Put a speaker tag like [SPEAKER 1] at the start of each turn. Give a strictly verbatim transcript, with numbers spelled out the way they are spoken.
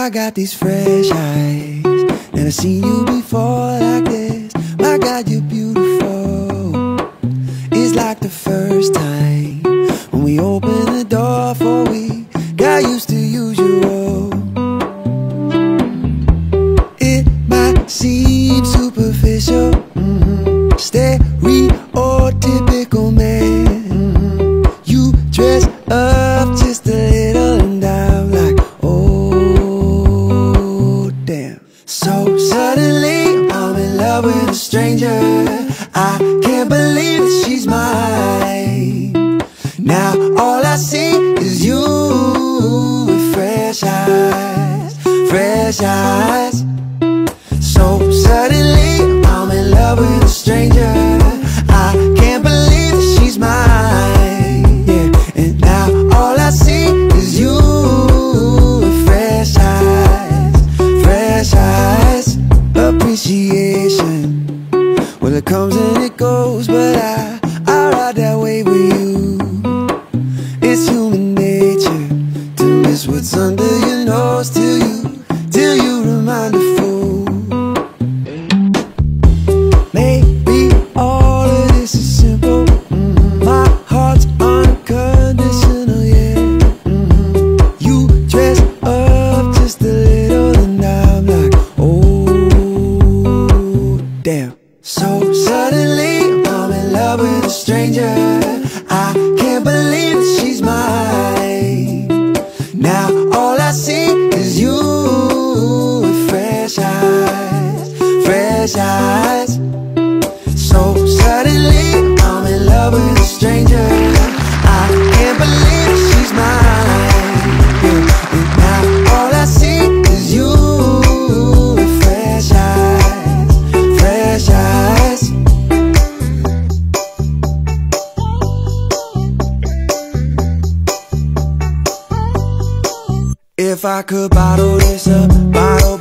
[SPEAKER 1] I got these fresh eyes. Never seen you before like this. My God, you're beautiful. It's like the first time when we opened the door for we got used to usual. It might seem superficial, mm-hmm. stereotypical man. Mm-hmm. You dress up just a little and I'm like, oh damn. So suddenly I'm in love with a stranger. I can't believe that she's mine. Now all I see is you with fresh eyes, fresh eyes. So suddenly I'm in love with a stranger. I can't believe that she's mine. Yeah, and now all I see is you with fresh eyes, fresh eyes. Appreciation, well it comes and it goes, but I, I ride that wave with you. It's human nature to miss what's under your nose till you, till you remind a fool. Maybe all of this is simple. Mm-hmm. My heart's unconditional, yeah. Mm-hmm. You dress up just a little and I'm like, oh damn. So suddenly I'm in love with a stranger. I can't believe that she's mine. Now all I see is you with fresh eyes, fresh eyes. So suddenly I'm in love with a stranger. I can't believe that she's mine. Yeah. And now all I see is you with fresh eyes, fresh eyes. If I could bottle this up, bottle